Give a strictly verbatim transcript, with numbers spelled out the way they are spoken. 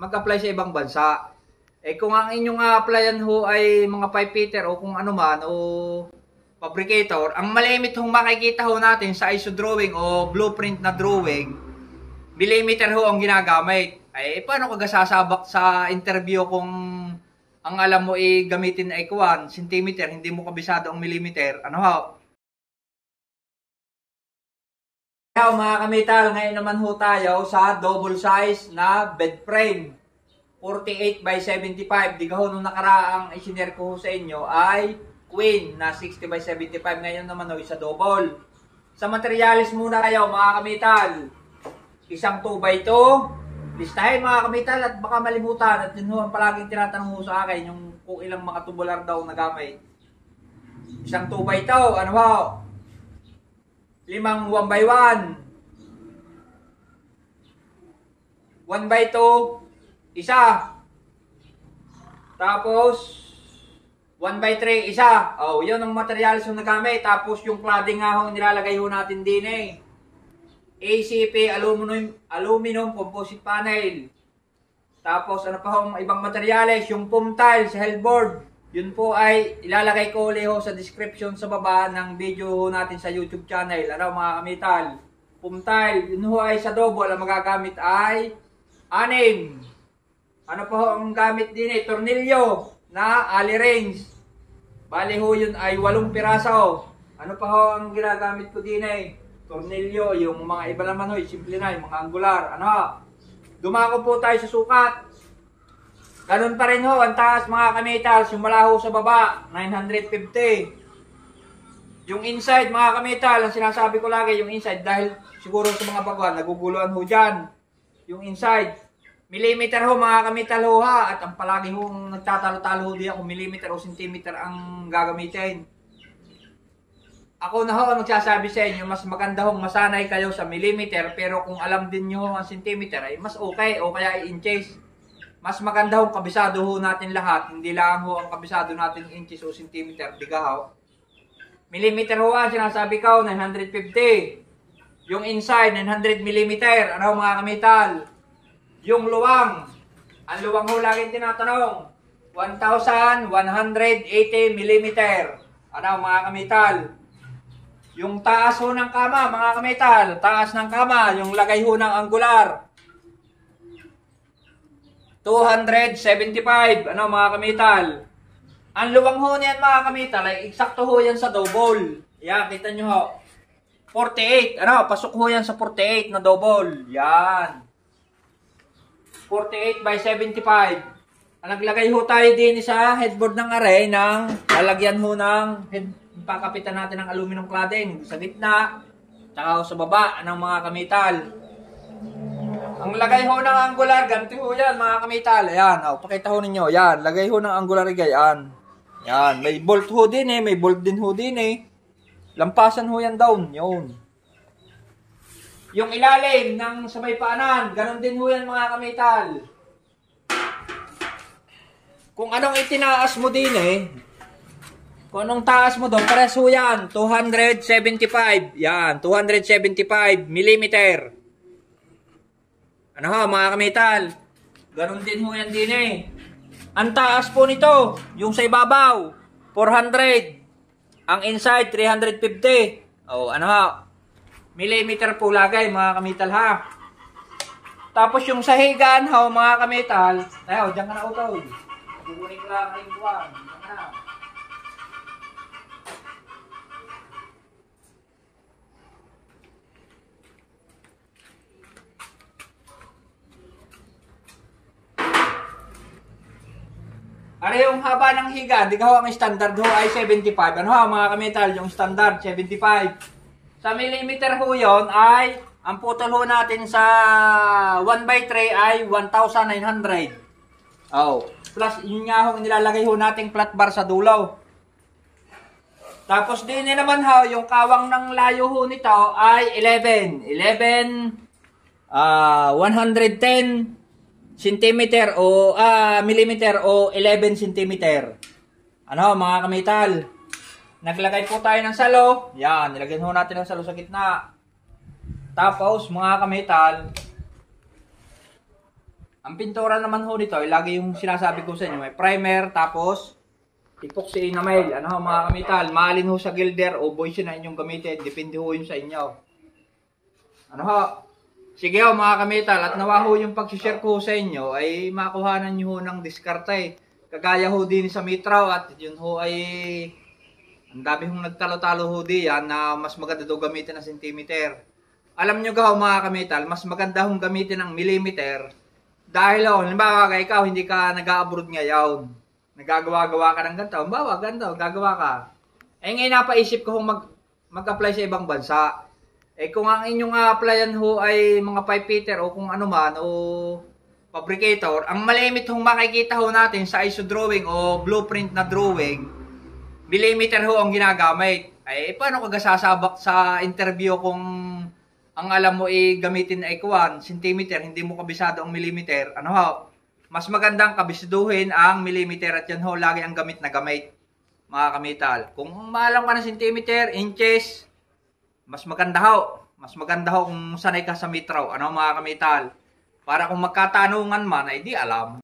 mag-apply sa ibang bansa. Eh kung ang inyong a-applyan ho ay mga pipe fitter o kung ano man o fabricator, ang malimit hong makikita ho natin sa I S O drawing o blueprint na drawing, millimeter ho ang ginagamit. Ay paano ka sasabak sa interview kung ang alam mo ay gamitin ay kuwan, centimeter, hindi mo kabisado ang millimeter, ano ho? Kaya mga kamital, ngayon naman ho tayo sa double size na bed frame. forty-eight by seventy-five. Di ka ho nung nakaraang isinare ko ho sa inyo ay queen na sixty by seventy-five. Ngayon naman ho isa double. Sa materialis muna kayo mga kamital. Isang two by two. Listahin mga kamital at baka malimutan. At yun ho ang palaging tinatanong ho sa akin yung kung ilang mga tubular daw na gamit. Isang two by two. Ano ho? Limang one by one. one by two. Isa. Tapos, one by three. Isa. Oh, yun ang materials yung nagamit. Tapos, yung cladding nga ho, nilalagay ho natin din eh. A C P, aluminum, aluminum composite panel. Tapos, ano pa ho, ibang materials. Yung foam tile sa hellboard. Yun po ay ilalagay ko ulit ho sa description sa baba ng video ho natin sa YouTube channel. Ano mga kamital? Foam tile. Yun ho ay sa double. Ang magagamit ay anim. Ano pa ho ang gamit din eh? Tornilyo na alley range. Bali ho yun ay walong piraso. Ano pa ho ang ginagamit ko din eh? Tornilyo. Yung mga iba naman ho, simple na, yung mga angular. Ano? Dumako po tayo sa sukat. Ganun pa rin ho, ang taas mga kamitals, yung mula ho sa baba, nine hundred fifty. Yung inside mga kamital, ang sinasabi ko lagi, yung inside, dahil siguro sa mga baguhan, naguguluhan ho dyan. Yung inside, millimeter ho mga kamital ho ha, at ang palagi ho nagtatalo-talo ho diyan kung millimeter o centimeter ang gagamitin. Ako na ho ang nagsasabi sa inyo, mas maganda hong masanay kayo sa millimeter, pero kung alam din nyo ang centimeter, ay mas okay, o kaya inches. Mas maganda hong kabisado ho natin lahat, hindi lang ho ang kabisado natin inches o centimeter, di ka ho. Millimeter ho ang sinasabi ko, nine hundred fifty. Yung inside, nine hundred millimeter. Ano mga kamital? Yung luwang, ang luwang ho laging tinatanong, one thousand one hundred eighty millimeter. Ano mga kamital? Yung taas ho ng kama, mga kamital, taas ng kama, yung lagay ho ng angular, two hundred seventy-five. Ano mga kamital? Ang luwang ho niyan mga kamital ay eksakto ho yan sa double. Yan, kita nyo ho. forty-eight. Ano, pasok ho yan sa forty-eight na double. Yan. forty-eight by seventy-five. Ang naglagay ho tayo din sa headboard ng array ng lalagyan ho ng head, pakapitan natin ng aluminum cladding sa gitna, tsaka sa baba ng mga kamital. Ang lagay ho ng angular, ganito ho yan mga kamital. Ayan, oh, pakita ho ninyo. Yan, lagay ho ng angular gayan. Yan, may bolt ho din eh, may bolt din ho din eh. Lampasan ho yan down, yun. Yung ilalim ng sa may paanan, ganun din ho yan mga kamital. Kung anong itinaas mo din eh, kung anong taas mo doon, pares ho yan, two hundred seventy-five. Yan, two hundred seventy-five millimeter. Ano ho mga kamital? Ganon din ho yan din eh. Ang taas po nito, yung sa ibabaw, four hundred. Ang inside, three hundred fifty. O ano ho? Millimeter po lagay mga kamital ha. Tapos yung sa higaan ho mga kamital, tayo, dyan ka na utol. Kukunin ko lang yung buwan. Dyan ka na. Ano yung haba ng higa? Di ka ho ang standard ho ay seventy-five. Ano ho mga kamital? Yung standard seventy-five. Sa millimeter ho yon ay ang putol ho natin sa one by three ay one thousand nine hundred. Oh. Plus yun nga ho nilalagay ho nating flat bar sa dulo. Tapos din naman ho yung kawang ng layo ho nito ay eleven. eleven uh, one hundred ten centimeter o ah, millimeter o eleven centimeter. Ano mga kamital? Naglagay po tayo ng salo. Yan, nilagyan ho natin ng salo sa gitna. Tapos mga kamital, Ang pintura naman ho nito, ay lagi yung sinasabi ko sa inyo, may primer, tapos epoxy enamel. Ano ho mga kamital, maalin ho sa gilder o buoys na inyong gamitin, depende ho yun sa inyo. Ano ho, sige ho mga kamital, at nawa ho yung pag-share ko sa inyo, ay makuhanan nyo ho ng diskarte. Kagaya ho din sa Mitraw, at yun ho ay, ang dami hong nagtalo-talo ho diyan na mas maganda daw gamitin ng centimeter. Alam nyo ga ho mga kamital, mas maganda hong gamitin ng millimeter. Dahil oh, halimbawa ka ikaw, hindi ka nag-a-abroad ngayon. Nagagawa-gawa ka ng ganito. Halimbawa, ganito, gagawa ka. Eh ngayon napaisip ko kung mag, mag-apply sa ibang bansa. Eh kung ang inyong a-applyan ho ay mga pipe fitter o kung ano man o fabricator, ang malimit hong makikita ho natin sa I S O drawing o blueprint na drawing, millimeter ho ang ginagamit. Eh paano ka sasabak sa interview kung ang alam mo ay gamitin ay kuwan, centimeter, hindi mo kabisado ang millimeter, ano ho? Mas magandang kabisiduhin ang millimeter at yan ho, lagi ang gamit na gamit, mga kamital. Kung maalam ka ng centimeter, inches, mas maganda ho. Mas maganda ho kung sanay ka sa Mitraw, ano mga kamital. Para kung magkatanungan man, ay di alam.